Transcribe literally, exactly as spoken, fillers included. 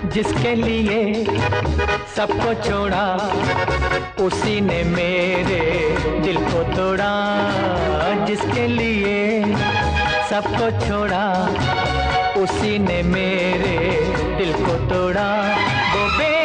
जिसके लिए सबको छोड़ा, उसी ने मेरे दिल को तोड़ा। जिसके लिए सबको छोड़ा, उसी ने मेरे दिल को तोड़ा। वो बे